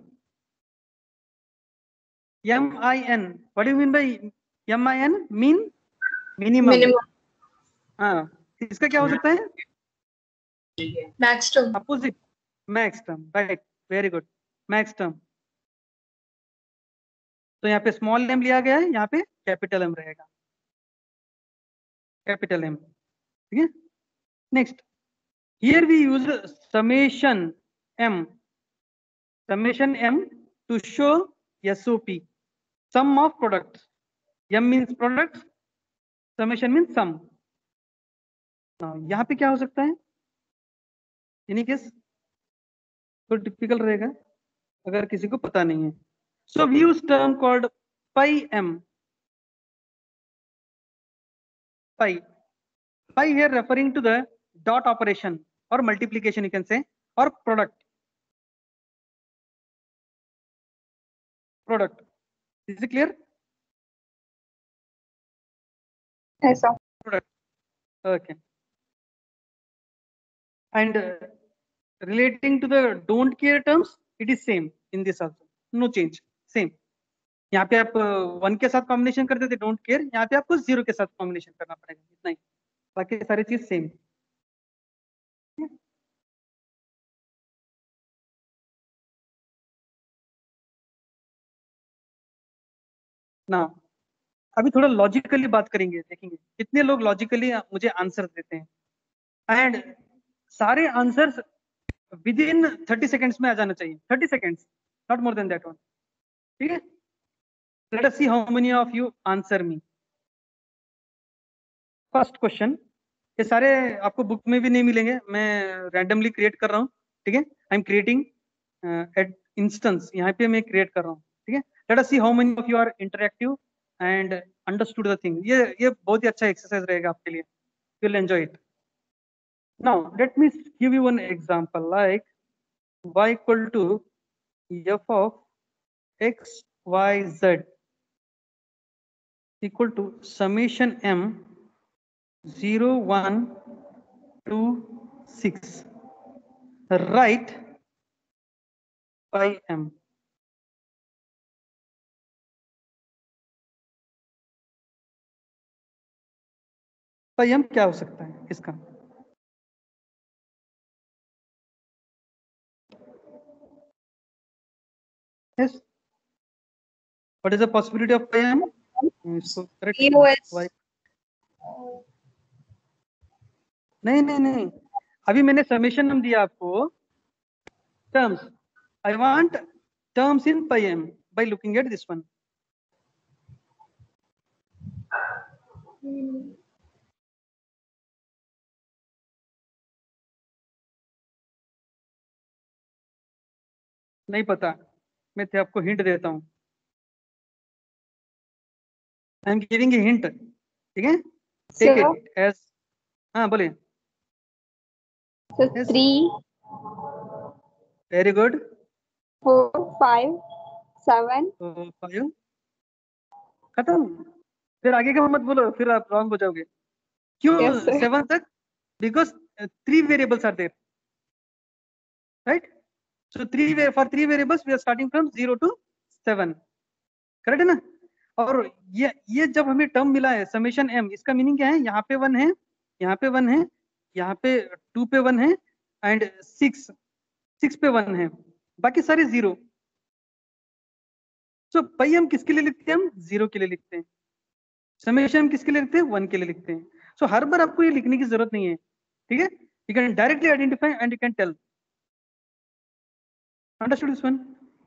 S1: M I N. What do you mean by M I N? Mean minimum.
S3: Minimum
S1: हाँ. इसका क्या हो सकता है?
S3: Max term.
S1: Opposite. Max term. Right. Very good. Max term. तो यहाँ पे स्मॉल m लिया गया है. यहाँ पे कैपिटल m रहेगा. Capital M. ठीक है. Next. Here we use summation m. Summation m to show S O P. Sum of products. M means products. Summation means sum. Now यहाँ पे क्या हो सकता है? Any guess? तो डिफिकल्ट रहेगा अगर किसी को पता नहीं है. So we use term called pi m. Pi. Pi here referring to the dot operation or multiplication you can say or product. Product. Is it clear?
S2: Yes, sir.
S1: Product. Okay. And uh, relating to the don't care terms, it is same in this also. No change. Same. यहाँ पे आप one के साथ combination करते थे don't care. यहाँ पे आपको जीरो के साथ कॉम्बिनेशन करना पड़ेगा. इतना ही. बाकी सारी चीज सेम. ना अभी थोड़ा लॉजिकली बात करेंगे. देखेंगे कितने लोग लॉजिकली मुझे आंसर देते हैं. एंड सारे answers within thirty seconds में आ जाना चाहिए. Thirty seconds, not more than that one. ठीक है. Let us see how many of you answer me. First question. ये सारे आपको बुक में भी नहीं मिलेंगे. मैं रैंडमली क्रिएट कर रहा हूँ. ठीक है. I am creating at instance. यहाँ पे मैं क्रिएट कर रहा हूँ. ठीक है. Let us see how many of you are interactive and understood the thing. ये ये बहुत ही अच्छा एक्सरसाइज रहेगा आपके लिए. You will enjoy it. Now let me give you one example like y equal to f of x y z equal to summation m zero one two six. Write pi m. pi m क्या हो सकता है इसका? Yes. What is the possibility of pi m? इसको correct
S3: P O S.
S1: y. नहीं नहीं नहीं. अभी मैंने समेशन नम दिया आपको. Terms. I want terms in pi m by looking at this one. नहीं पता. मैं थे आपको हिंट देता हूँ. I am giving a hint. ठीक है. Take
S2: Sir?
S1: इट एज हाँ बोलिए.
S2: So
S1: Yes.
S2: three,
S1: Very good.
S2: four, five, seven.
S1: तो फाइव खत्म. फिर आगे का मत बोलो, फिर आप रॉन्ग हो जाओगे. क्यों
S2: Yes, sir.
S1: सेवन तक? Because three variables are there, right? So three for three variables we are starting from zero to seven. Correct है ना? और ये ये जब हमें टर्म मिला है समेशन एम, इसका मीनिंग क्या है? यहाँ पे वन है, यहाँ पे वन है, यहाँ पे टू पे वन है, एंड सिक्स सिक्स पे वन है, बाकी सारे जीरो. सो पाई हम किसके लिए लिखते हैं? हम जीरो के लिए लिखते हैं. समेशन हम किसके लिए लिखते हैं? वन के लिए लिखते हैं. सो हर बार आपको ये लिखने की जरूरत नहीं है, ठीक है? You can directly identify and you can tell. Understood this one?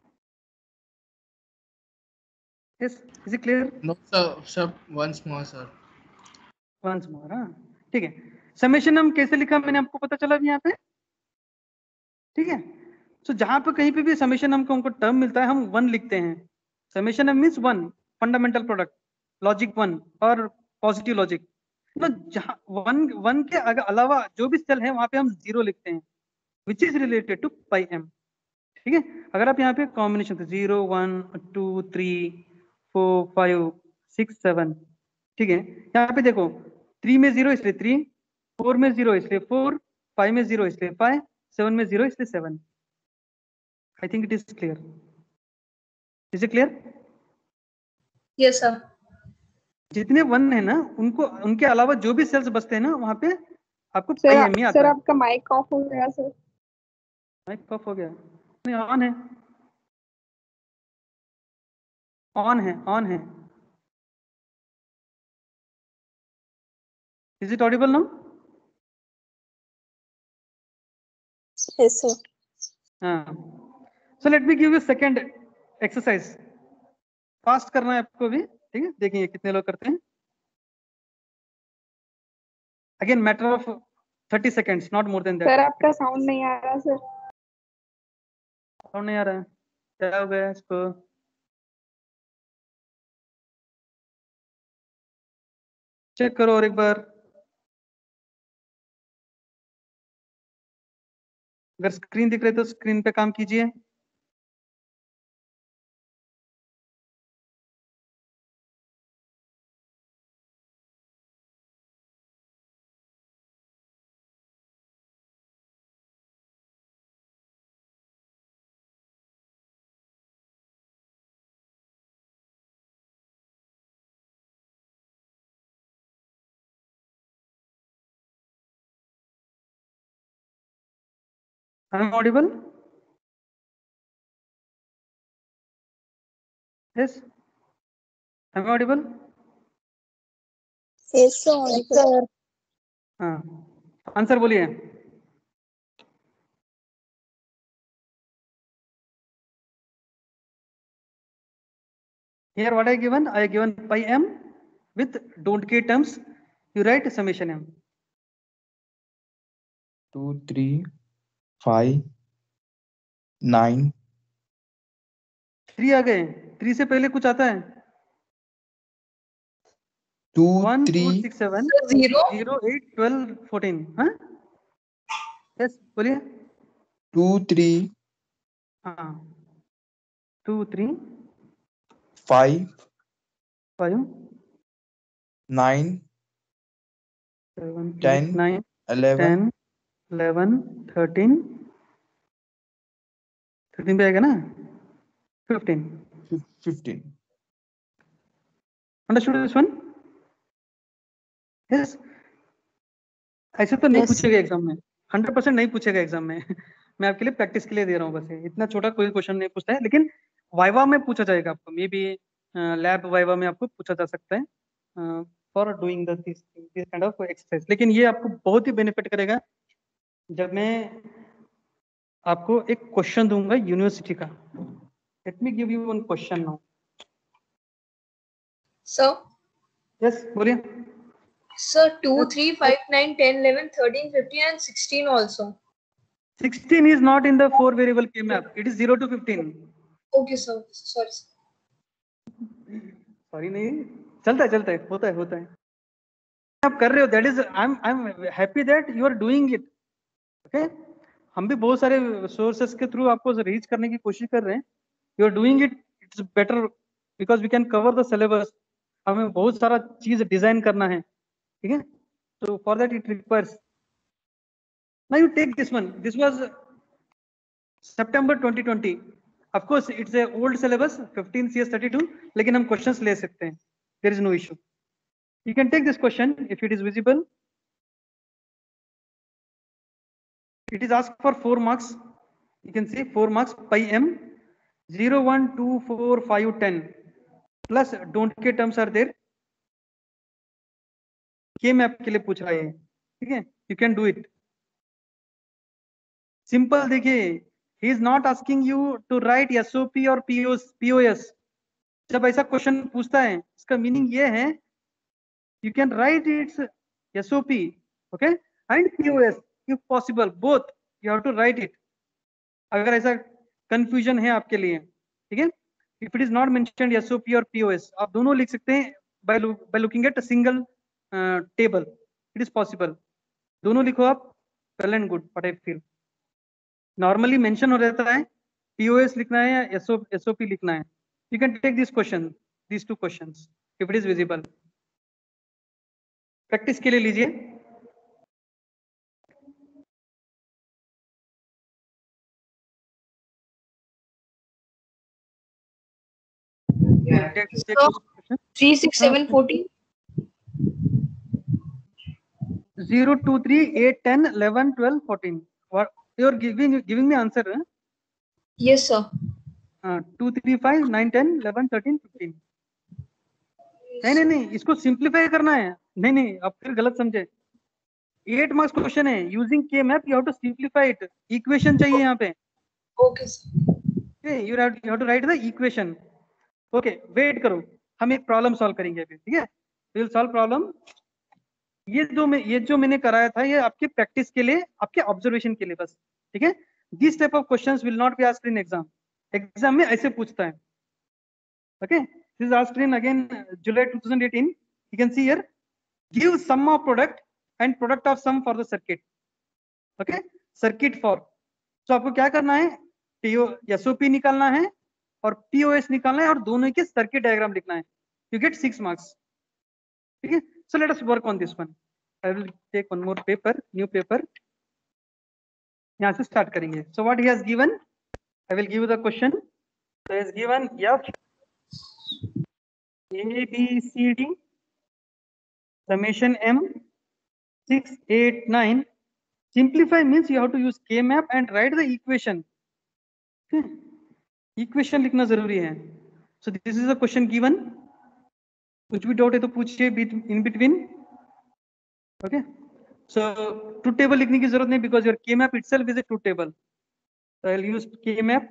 S1: Yes, is it clear?
S6: No, sir. Sir, once more, sir.
S1: Once more. हाँ ठीक है. समेशन हम कैसे लिखा मैंने आपको पता चला अभी यहाँ पे, ठीक है? सो so, जहां पे कहीं पे भी समेशन हमको हमको टर्म मिलता है हम वन लिखते हैं. Summation M means one, fundamental product, logic one और पॉजिटिव लॉजिक. तो जहां वन वन के अगर अलावा जो भी सेल है वहां पे हम जीरो लिखते हैं, which is related to pi M. ठीक है? अगर आप यहाँ पे combination zero one two three four five six seven, ठीक है? यहाँ पे देखो थ्री में जीरो इसलिए थ्री, फोर में जीरो इसलिए फोर, फाइव में जीरो इसलिए फाइव, सेवन में जीरो इसलिए seven. I think it is clear. Is it clear?
S3: Yes, sir.
S1: जितने वन है ना उनको उनके अलावा जो भी सेल्स बचते हैं ना वहां पे आपको
S2: सर
S1: पाई एम ही आता
S2: सर
S1: है.
S2: आपका माइक ऑफ हो गया सर.
S1: माइक ऑफ हो गया? नहीं, ऑन है, ऑन है, ऑन है. Is it audible now?
S4: Yes, sir.
S1: हाँ. So let me give you second exercise. Fast करना है आपको भी, ठीक है? देखिए कितने लोग करते हैं. Again matter of thirty seconds, not more than
S2: sir
S1: that.
S2: आपका साउंड नहीं आ रहा सर.
S1: साउंड नहीं आ रहा है? क्या हो गया इसको? चेक करो और एक बार. अगर स्क्रीन दिख रही है तो स्क्रीन पे काम कीजिए. I am audible? Yes, I am audible?
S4: Yes, sir. Sir.
S1: हाँ, आंसर बोलिए. Here what I given? I given pi m with don't care terms. You write summation m.
S7: Two, three, five, nine.
S1: थ्री आ गए. थ्री से पहले कुछ आता है?
S7: Two,
S1: one
S7: three.
S1: Four six seven
S3: So zero.
S1: Zero eight twelve fourteen. हाँ यस बोलिए.
S7: Two, three,
S1: हाँ two three
S7: five,
S1: five
S7: nine,
S1: seven
S7: ten,
S1: nine
S7: eleven,
S1: ten eleven thirteen. Thirteen पे आएगा ना? Fifteen.
S7: fif- fifteen.
S1: Understood this one? Yes. ऐसे तो नहीं
S4: Yes.
S1: पूछेगा एग्जाम में, हंड्रेड परसेंट नहीं पूछेगा एग्जाम में. मैं आपके लिए प्रैक्टिस के लिए दे रहा हूँ बस. ये इतना छोटा कोई क्वेश्चन नहीं पूछता है, लेकिन वाइवा में पूछा जाएगा आपको. मे बी लैब वाइवा में आपको पूछा जा सकता है for doing this this kind of exercise. लेकिन ये आपको बहुत ही बेनिफिट करेगा जब मैं आपको एक क्वेश्चन दूंगा यूनिवर्सिटी का. Let me give you one question now.
S3: So,
S1: yes बोलिए.
S3: sir, two, three, five, nine, ten, eleven, thirteen, fifteen, and sixteen also.
S1: Sixteen is not in the four variable के map. It is zero to fifteen.
S3: Okay, sir. Sorry, sir.
S1: Sorry नहीं, चलता है चलता है, होता है होता है. आप कर रहे हो, that is I am I am happy that you are doing it. Okay, हम भी बहुत सारे सोर्सेस के थ्रू आपको रीच करने की कोशिश कर रहे हैं। You are doing it, it's better because we can cover the syllabus. हमें बहुत सारा चीज डिजाइन करना है, ठीक है। So for that it requires, now you take this one, this was September twenty twenty, of course it's a old syllabus fifteen C S thirty-two, लेकिन हम questions ले सकते हैं, there is no issue. You can take this question if it is visible. It is asked for four marks. You can see four marks pi m, zero, one, two, four, five, ten plus don't के terms are there. K map के लिए पूछ रहा है, ठीक है। You can do it. Simple देखिए, he is not asking you to write SOP और पीओएस। जब ऐसा क्वेश्चन पूछता है इसका मीनिंग ये है you can write it's SOP, okay, and POS if possible, both you have to write it. अगर ऐसा कंफ्यूजन है आपके लिए, ठीक है, if it is not mentioned SOP और पीओएस, आप दोनों लिख सकते हैं by by looking at a single table, it is possible. दोनों लिखो आप, well and good, what I feel. Normally mention हो रहता है पीओएस लिखना है या एसओ एसओपी लिखना है। You can take this question, this two questions if it is visible. Practice के लिए लीजिए। Take- take
S3: So,
S1: this question.
S3: three, six, seven, fourteen.
S1: zero, two, three, eight, ten, eleven, twelve, fourteen. What you are giving giving me answer? Huh?
S3: Yes, sir.
S1: Uh, two, three, five, nine, ten, eleven, thirteen, fifteen. नहीं नहीं नहीं, इसको simplify करना है। नहीं नहीं, आप फिर गलत समझे। एट मार्क्स क्वेश्चन है, using K map you have to simplify it. Equation चाहिए यहाँ पे।
S3: Okay, sir.
S1: Okay, you have you have to write the equation. Okay, wait करो, हम एक प्रॉब्लम सॉल्व करेंगे अभी, ठीक है। We will solve problem. ये जो मैं ये जो मैंने कराया था ये आपके प्रैक्टिस के लिए, आपके ऑब्जर्वेशन के लिए बस, ठीक है। This type of questions will not be asked in exam. Exam में ऐसे पूछता है, okay. This is asked in again July two thousand eighteen. You can see here, give sum of product and product of sum for the circuit, okay, circuit for. तो आपको क्या करना है, PO SOP निकालना है और पीओएस निकालना है और दोनों के सर्किट डायग्राम लिखना है। यू गेट सिक्स मार्क्स, ठीक है। So let us work on this one. I will take one more paper, new paper, यहाँ से स्टार्ट करेंगे। So what he has given, I will give you the question. So he has given F A B C D summation m six eight nine. Simplify means you have to use k map and write the equation. Okay, equation लिखना जरूरी है। So this is the question given. कुछ भी doubt है तो पूछिए in between. Okay, so truth table लिखने की जरूरत नहीं because your k map itself is a truth table. So I'll use k map.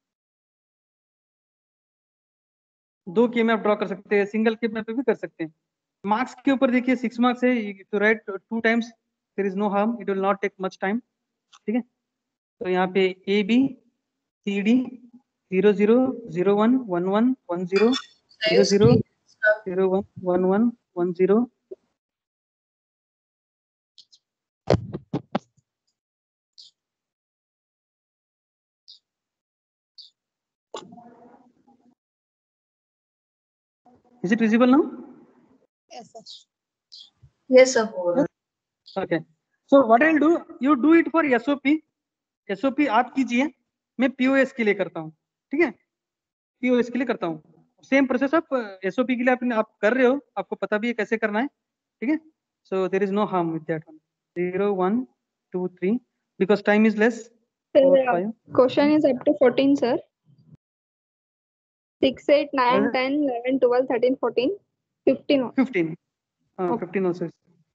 S1: दो k map ड्रॉ कर सकते हैं, सिंगल k map भी कर सकते हैं। मार्क्स के ऊपर देखिए, सिक्स मार्क्स है, to write two times, there is no harm, it will not take much time, ठीक है। तो यहाँ पे A B C D zero zero zero one one one one zero zero zero zero one one one one zero Is it visible now?
S4: Yes, sir.
S3: Yes, sir.
S1: Okay. So what I'll do, you do it for S O P. S O P आप कीजिए, मैं P O S के लिए करता हूँ, ठीक है। P O S के लिए करता हूँ, सेम प्रोसेस आप S O P के लिए आपने आप कर रहे हो, आपको पता भी है कैसे करना है, ठीक है। So there is no harm with that one. Zero, one, two, three, because time is less.
S2: Sir,
S1: Four,
S2: uh,
S1: five.
S2: question is up to fourteen, sir. Six, eight, nine,
S1: Uh,
S2: ten, eleven, twelve, thirteen, fourteen, fifteen.
S1: Fifteen. Uh,
S2: Okay.
S1: Fifteen also.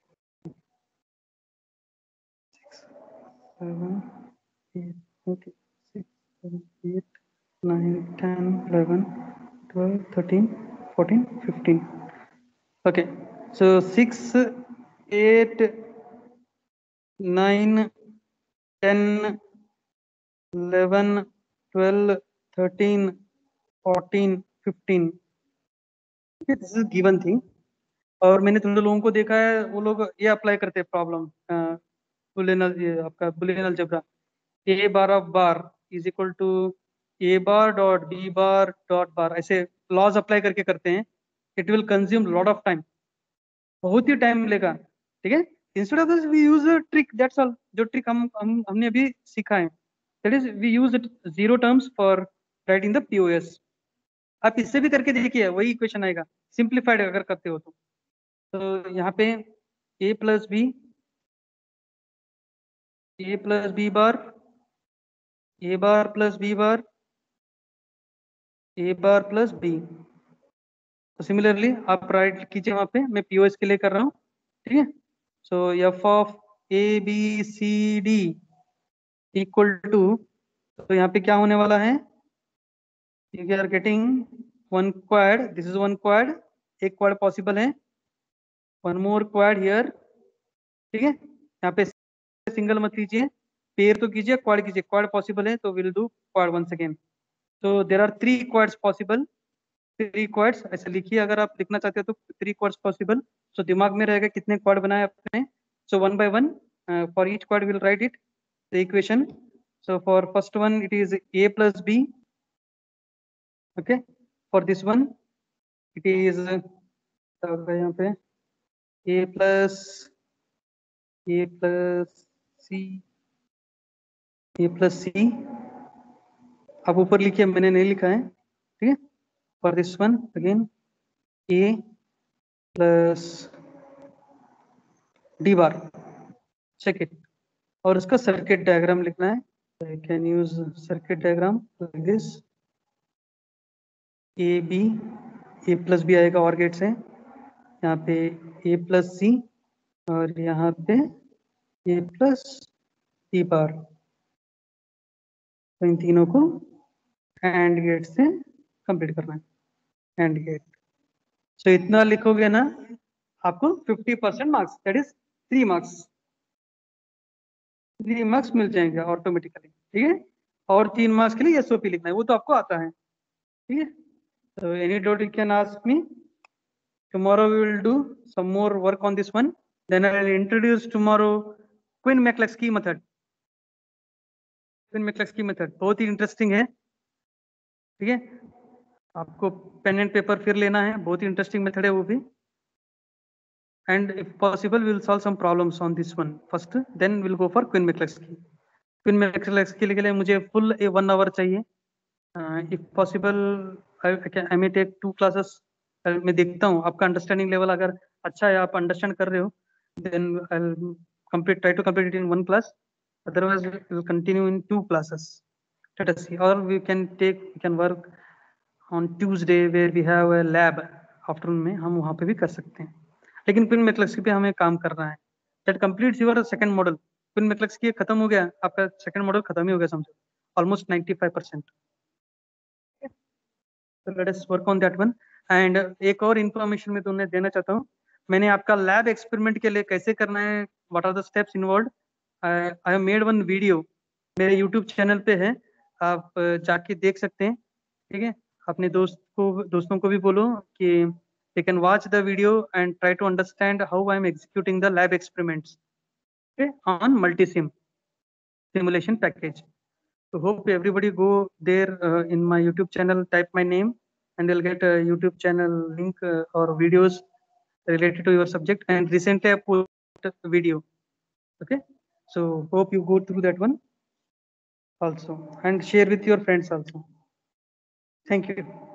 S1: Six, seven, eight, okay. Six, seven, eight, nine, ten, eleven, twelve, thirteen, fourteen, fifteen. Okay. So six, eight, nine, ten, eleven, twelve, thirteen, fourteen, fifteen. Okay, this is given thing. और मैंने थोड़े लोगों को देखा है वो लोग ये अप्लाई करते हैं प्रॉब्लम बुलियन ये आपका Boolean algebra A bar of bar is equal to A bar dot B bar dot bar ऐसे लॉज अप्लाई करके करते हैं. It will consume lot of time, बहुत ही टाइम लेगा. ठीक है, instead of this we use a trick, that's all. जो ट्रिक हम हम हमने अभी सीखा है, that is we use zero terms for writing the POS. आप इससे भी करके देखिए, वही इक्वेशन आएगा सिंप्लीफाइड अगर करते हो तो. तो यहाँ पे A plus B A plus B bar A bar plus B bar A bar plus B. तो सिमिलरली आप राइट कीजिए वहां पे, मैं पीओएस के लिए कर रहा हूँ. ठीक है, so F of A B C D equal to, तो यहाँ पे क्या होने वाला है, you are getting one quad, this is one quad, एक क्वाड पॉसिबल है, वन मोर क्वाड हियर. ठीक है, यहाँ पे सिंगल मत लीजिए, पेयर तो कीजिए, क्वाड कीजिए. क्वाड पॉसिबल है तो will do quad once again. तो there are three quads possible, three quads ऐसे लिखिए अगर आप लिखना चाहते हो तो, थ्री क्वाड्स पॉसिबल. सो दिमाग में रहेगा कितने क्वाड बनाए आपने. So one by one for each quad will write it the equation. So for first one it is A plus B. Okay, for this one it is यहाँ पे A plus A plus C A plus C. आप ऊपर लिखिए, मैंने नहीं लिखा है. ठीक है, for this one again A plus D bar. Check it. और उसका सर्किट डायग्राम लिखना है. I can use circuit diagram like this. A B A plus B आएगा और गेट से, यहाँ पे ए प्लस सी और यहाँ पे ए प्लस डी बार. तो इन तीनों को एंड गेट से कंप्लीट करना है. And gate. सो इतना लिखोगे ना, आपको fifty percent marks, that is three marks three marks मिल जाएंगे ऑटोमेटिकली. ठीक है, और तीन मार्क्स के लिए एसओपी लिखना है, वो तो आपको आता है. ठीक है, so any doubt you can ask me. Tomorrow we will do some more work on this one. Then I will introduce tomorrow Quinn-McCluskey method. Quinn-McCluskey method बहुत ही इंटरेस्टिंग है. ठीक है, आपको पेन एंड पेपर फिर लेना है, बहुत ही इंटरेस्टिंग मेथड है वो भी. And if possible we will solve some problems on this one first, then we'll go for Quinn-McCluskey. Quinn-McCluskey के लिए मुझे full a one hour चाहिए. uh, if possible I, I, can, I may take two classes. uh, मैं देखता हूँ आपका understanding level अगर अच्छा है, आप अंडरस्टैंड कर रहे हो, then I'll complete try to complete it in one class. Otherwise we will continue in two classes. Let us see. Or we can take we can work on Tuesday where we have a lab afternoon में, हम वहाँ पे भी कर सकते हैं. लेकिन Quinn-McCluskey पे हमें काम करना है. That completes your second model. Quinn-McCluskey खत्म हो गया, आपका सेकंड मॉडल खत्म ही हो गया समझो, almost ninety-five percent. So let us work on that one. And एक और इन्फॉर्मेशन मैं तुम्हें देना चाहता हूँ, मैंने आपका लैब एक्सपेरिमेंट के लिए कैसे करना है, what are the steps involve, I have made one video, मेरे यूट्यूब चैनल पे है, आप जाके देख सकते हैं. ठीक है, अपने दोस्त को दोस्तों को भी बोलो कि they can watch the video and try to understand how I am executing the lab experiments, okay, on multisim simulation package. So hope everybody go there uh, in my YouTube channel, type my name and they'll get a YouTube channel link uh, or videos related to your subject. And recently I put a video. Okay, so hope you go through that one also and share with your friends also. Thank you.